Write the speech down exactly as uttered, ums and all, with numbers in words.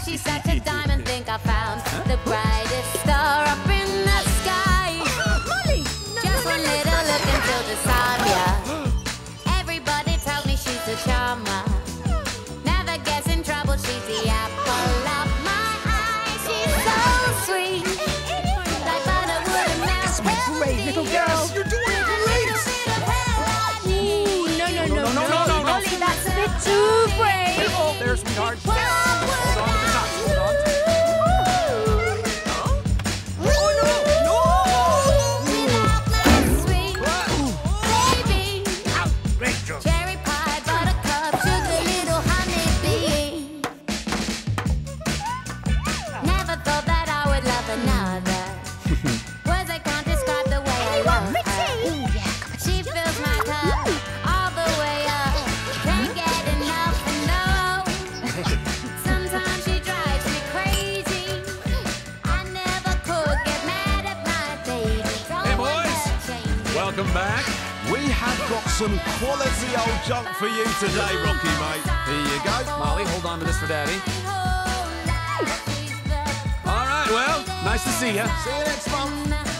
she's such a diamond, think I found the brightest star up in the sky. Molly! Just one little look until decide, yeah. Everybody tells me she's a charmer. Never gets in trouble, she's the apple of my eye. She's so sweet, like butterwood and melted. Great little girl. Yes, you're doing great. No, no, no, no, no, no, no, no. Molly, that's a bit too brave. Careful, there, sweetheart. Hold on to the top. Hold on. Welcome back. We have got some quality old junk for you today, Rocky, mate. Here you go. Molly, hold on to this for Daddy. All right, well, nice to see you. See you next month.